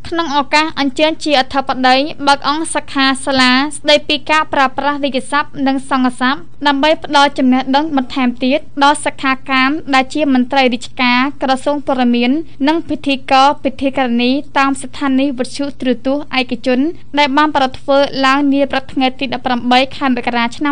ក្នុងឱកាសអញ្ជើញជាអធិបតីបើកអង្គសិក្ខាសាលាស្ដីពីការប្រើប្រាស់រាជស័ព្ទនិងសង្ឃស័ព្ទដើម្បីផ្ដល់ចំណេះដឹងបន្ថែមទៀតដល់សិក្ខាកាមដែលជាមន្ត្រីរាជការក្រសួងព័ត៌មាននិងពិធីករពិធីការនីតាមស្ថានីយវិទ្យុទូរទស្សន៍ឯកជនដែលបានប្រធ្វើឡើងនាព្រឹកថ្ងៃទី18 ខែមករាឆ្នាំ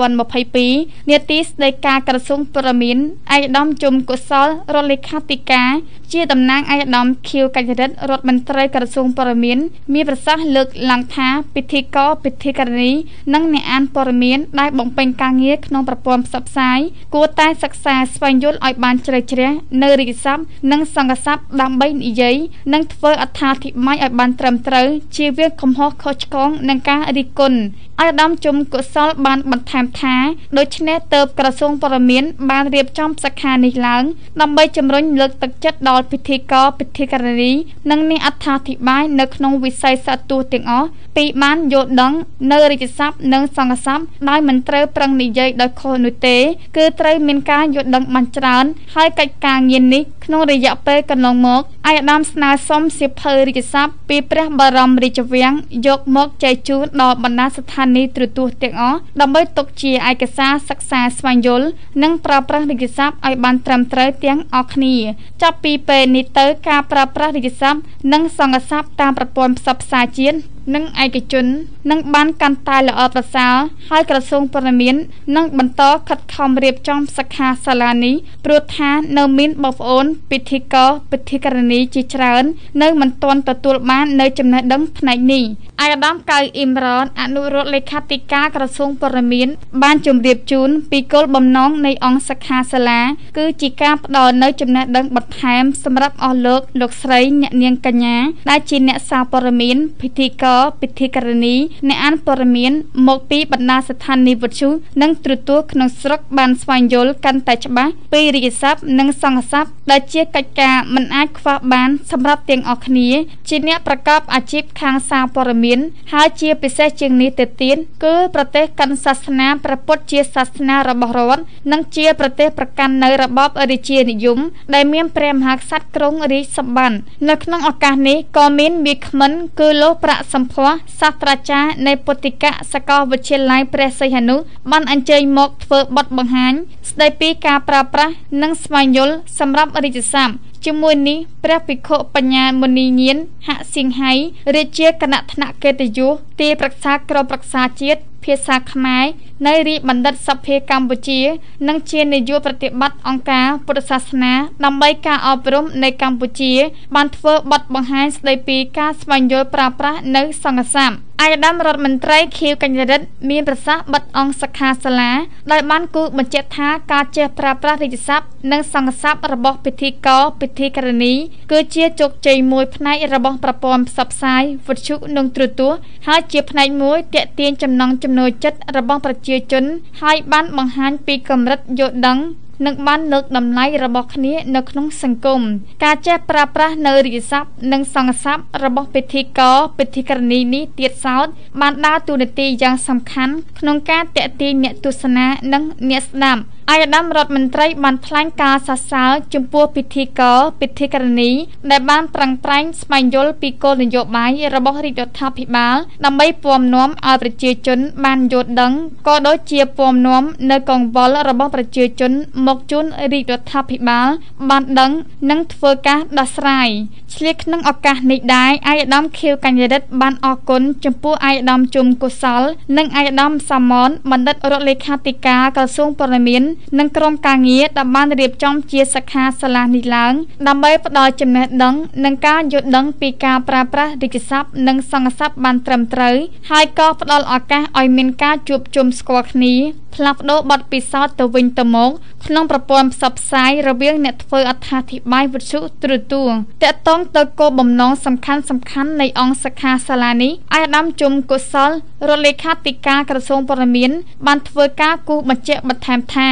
2022នាទីស្តីការក្រសួងព័ត៌មានឯកឧត្តមជុំកុសលរដ្ឋលេខាធិការជាតំណាងឯកឧត្តមខៀវកញ្ញរិទ្ធរដ្ឋមន្ត្រីក្រសួងព័ត៌មានមានប្រសាសន៍លើកឡើងថាពិធីករពិធីការនីនិងអ្នកអានព័ត៌មានដែលបំពេញការងារក្នុងប្រព័ន្ធផ្សព្វផ្សាយគួរតែសិក្សាស្វែងយល់ឲ្យបានជ្រៅជ្រះនៅរាជស័ព្ទនិងសង្ឃស័ព្ទដើម្បីនិយាយនិងធ្វើអត្ថាធិប្បាយឲ្យបានត្រឹមត្រូវជៀសវាងកំហុសខុសឆ្គងនិងការរិះគន់ឯកឧត្តមជុំកុសលបានបន្ថែមថាដូច្នេះទើបក្រសួងព័ត៌មានបានរៀបចំសិក្ខានេះឡើងដើម្បីជំរុញលើកទឹកចិត្តដល់ពិធីករពិធីការនីនិងអ្នកអត្ថាធិប្បាយនៅក្នុងវិស័យសត្វទស្សន៍ទាំងអស់ពីបានយល់ដឹងនៅរាជស័ព្ទនិងសង្ឃស័ព្ទដោយមិនត្រូវប្រឹងនិយាយដោយខុសនោះទេគឺត្រូវមានការយល់ដឹងបានច្រើនហើយកិច្ចការងារនេះក្នុងរយៈពេលកន្លងមកឯកឧត្តមស្នើសុំសៀវភៅរាជស័ព្ទពីព្រះបរមរាជវាំងយកមកចែកជូនដល់បណ្ដាស្ថានីយទូរទស្សន៍ទាំងអស់ដើម្បីទុកជាឯកសារសិក្សាស្វែងយល់និងប្រើប្រាស់រាជស័ព្ទឲ្យបានត្រឹមត្រូវទាំងអស់គ្នាចាប់ពីពេលនេះទៅការប្រើប្រាស់រាជស័ព្ទនិងសង្ឃស័ព្ទតាមប្រព័ន្ធផ្សព្វផ្សាយជាតិនិងឯកជននឹងបានកាន់តែល្អប្រសើរហើយក្រសួងព័ត៌មាននឹងបន្តខិតខំរៀបចំសិក្ខាសាលានេះព្រោះថានៅមានបងប្អូនពិធីករពិធីការនីជាច្រើននៅមិនទាន់ទទួលបាននៅចំណេះដឹងផ្នែកនេះឯកឧត្តមកៅអ៊ីមរ៉នអនុរដ្ឋលេខាធិការក្រសួងព័ត៌មានបានជម្រាបជូនពីគោលបំណងនៃអង្គសិក្ខាសាលាគឺជាការផ្ដល់នៅចំណេះដឹងបន្ថែមសម្រាប់អស់លោកស្រីអ្នកនាងកញ្ញាដែលជាអ្នកសារព័ត៌មានពិធីករពិធីការនីអ្នកអានព័ត៌មានមកពីបណ្ដាស្ថានីយវិទ្យុនិងទូរទស្សន៍ក្នុងស្រុកបានស្វែងយល់កាន់តែច្បាស់ពីរាជស័ព្ទនិងសង្ឃស័ព្ទដែលជាកិច្ចការមិនអាចខ្វះបានសម្រាប់ទាំងអស់គ្នាជាអ្នកប្រកបអាជីពខាងសារព័ត៌មានហើយជាពិសេសជាងនេះទៅទៀតគឺប្រទេសកាន់សាសនាព្រះពុទ្ធជាសាសនារបស់រដ្ឋនិងជាប្រទេសប្រកាន់នៅរបបរាជានិយមដែលមានព្រះមហាក្សត្រគ្រងរាជសម្បត្តិនៅក្នុងឱកាសនេះក៏មានវាគ្មិនគឺលោកប្រាក់សម្ផស្សសាស្ត្រាចារ្យនៃពុទ្ធិកសាកលវិទ្យាល័យព្រះសីហនុបានអញ្ជើញមកធ្វើបទបង្ហាញស្ដីពីការប្រើប្រាស់និងស្វែងយល់សម្រាប់រាជស័ព្ទជាមួយនេះព្រះភិក្ខុបញ្ញាមុនីញាណហសៀងហៃរាជាគណៈថ្នាក់កិត្តិយសទីប្រឹក្សាក្រមប្រឹក្សាជាតិភាសាខ្មែរនៃរាជបណ្ឌិតសភាកម្ពុជានិងជានាយកប្រតិបត្តិអង្គការពុទ្ធសាសនាដើម្បីការអប់រំនៃកម្ពុជាបានធ្វើបទបង្ហាញស្ដីពីការស្វែងយល់ប្រើប្រាស់នៅសង្ឃស័ព្ទឯកឧត្តមរដ្ឋមន្ត្រីខៀវកញ្ញរិទ្ធមានប្រសាសន៍បិទអង្គសិក្ខាសាលាដោយបានគូបញ្ជាក់ថាការចេះប្រើប្រាស់រាជស័ព្ទនិងសង្ឃស័ព្ទរបស់ពិធីករពិធីការនីគឺជាជោគជ័យមួយផ្នែករបស់ប្រព័ន្ធផ្សព្វផ្សាយវិទ្យុនិងទូរទស្សន៍ហើយជាផ្នែកមួយទាក់ទាញចំណង់ចំណូលចិត្តរបស់ប្រជាជនហើយបានបង្ហាញពីកម្រិតយល់ដឹងនិងបានលើកតម្លៃរបស់គ្នានៅក្នុងសង្គមការចេះប្រើប្រាស់នៅរាជស័ព្ទនិងសង្ឃស័ព្ទរបស់ពិធីករពិធីការនីនេះទៀតសោតបានដើរតួនាទីយ៉ាងសំខាន់ក្នុងការទាក់ទាញអ្នកទស្សនានិងអ្នកស្ដាប់ឯកឧត្តមរដ្ឋមន្ត្រីបានថ្លែងការសរសើរចំពោះពិធីករពិធីការនីដែលបានប្រឹងប្រែងស្វែងយល់ពីគោលនយោបាយរបស់រាជរដ្ឋាភិបាលដើម្បីពំនាំឲ្យប្រជាជនបានយល់ដឹងក៏ដូចជាពំនាំនៅកង្វល់របស់ប្រជាជនមកជូនរាជរដ្ឋាភិបាលបានដឹងនិងធ្វើការដោះស្រាយឆ្លៀតក្នុងឱកាសនេះដែរឯកឧត្តមខៀវកញ្ញរិទ្ធបានអរគុណចំពោះឯកឧត្តមជុំកុសលនិងឯកឧត្តមសាមនបណ្ឌិតរដ្ឋលេខាធិការក្រសួងព័ត៌មាននិងក្រុមការងារដែលបានរៀបចំជាសិក្ខាសាលានេះឡើងដើម្បីផ្ដល់ចំណេះដឹងនិងការយល់ដឹងពីការប្រើប្រាស់រាជស័ព្ទនិងសង្ឃស័ព្ទបានត្រឹមត្រូវហើយក៏ផ្ដល់ឱកាសឲ្យមានការជួបជុំស្គាល់គ្នាផ្លាស់ប្ដូរបទពិសោធន៍ទៅវិញទៅមកក្នុងប្រព័ន្ធផ្សព្វផ្សាយរវាងអ្នកធ្វើអត្ថាធិប្បាយវិទ្យុទូរទស្សន៍ទាក់ទងទៅគោលបំណងសំខាន់នៃអង្គសិក្ខាសាលានេះឯកឧត្តមជុំកុសលរដ្ឋលេខាធិការក្រសួងព័ត៌មានបានធ្វើការគូសបញ្ជាក់បន្ថែមថា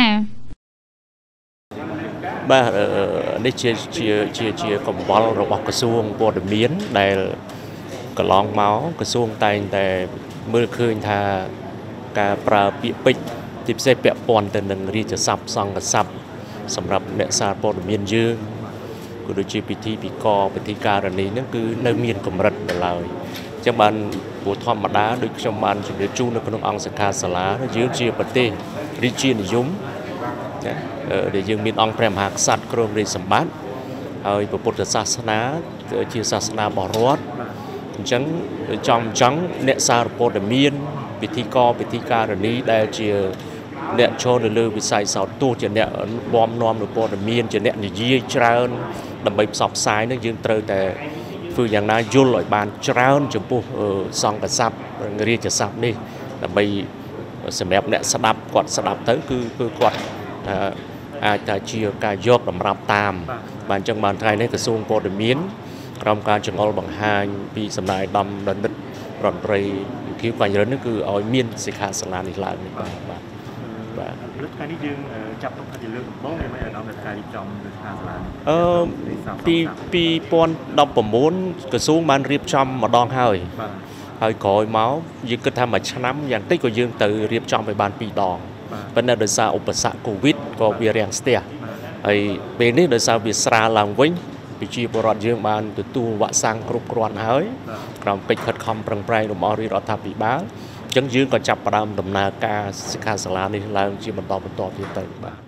បាទនេះជាកង្វល់របស់ក្រសួងព័ត៌មានដែលកន្លងមកក្រសួងតែងតែមើលឃើញថាការប្រើពាក្យពេចន៍ទីផ្សេងពាក់ព័ន្ធទៅនឹងរាជស័ព្ទសង្ឃស័ព្ទសម្រាប់អ្នកសារព័ត៌មានយើងគឺដូចជាពិធីពិធីការនីហ្នឹងគឺនៅមានកម្រិតនៅឡើយចឹងបានព្រោះធម្មតាដូចខ្ញុំបានជម្រាបជូននៅក្នុងអង្គសិក្ខាសាលាយើងជាប្រទេសរាជានិយមណាដែលយើងមានអង្គព្រះមហាក្សត្រគ្រងរាជសម្បត្តិហើយពុទ្ធសាសនាជាសាសនារបស់រដ្ឋអញ្ចឹងចង់អ្នកសារព័ត៌មានពិធីការនីដែលជាអ្នកចូលនៅលើវិស័យសោតទស្សន៍ជាអ្នកបំនាំនៅព័ត៌មានជាអ្នកនិយាយច្រើនដើម្បីផ្សព្វផ្សាយនឹងយើងត្រូវតែធ្វើយ៉ាងណាយល់ឲ្យបានច្រើនចំពោះសង្ឃស័ព្ទរាជស័ព្ទនេះដើម្បីសម្រាប់អ្នកស្ដាប់គាត់ស្ដាប់ទៅគឺគាត់អាចថាជាការយកតម្រាប់តាមបាទអញ្ចឹងបានថ្ងៃនេះក្រសួងព័ត៌មានក្រុមការចង្អុលបង្ហាញពីសំណាយដំណិតរដ្ឋមន្ត្រីគីវបញ្ញរិននេះគឺឲ្យមានសិក្ខាសាលានេះឡើងនេះបាទលើកថ្ងៃនេះយើងចាប់ទុកថាជាលើកដំបូងនៃអាដាមការរៀបចំសិក្ខាសាលាពី2019ក្រសួងបានរៀបចំម្ដងហើយក្រោយមកយើងគិតថាមួយឆ្នាំយ៉ាងតិចក៏យើងទៅរៀបចំឲ្យបាន2ដងប៉ុន្តែដោយសារឧបសគ្គកូវីដក៏វារាំងស្ទះហើយពេលនេះដោយសារវាស្រាលឡើងវិញប្រជាពលរដ្ឋយើងបានទទួលវ៉ាក់សាំងគ្រប់គ្រាន់ហើយក្រោមកិច្ចខិតខំប្រឹងប្រែងរបស់រដ្ឋាភិបាលអញ្ចឹងយើងក៏ចាប់ផ្ដើមដំណើរការសិក្ខាសាលានេះឡើងជាបន្តទៀតទៅបាទ